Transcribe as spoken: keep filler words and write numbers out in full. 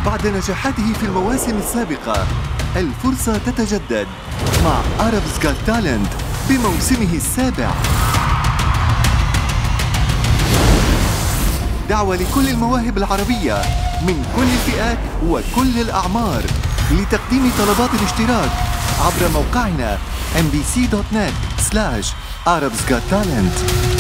بعد نجاحاته في المواسم السابقة، الفرصة تتجدد مع Arabs Got Talent بموسمه السابع. دعوة لكل المواهب العربية من كل الفئات وكل الأعمار لتقديم طلبات الاشتراك عبر موقعنا ام بي سي دوت نت سلاش Arabs Got Talent.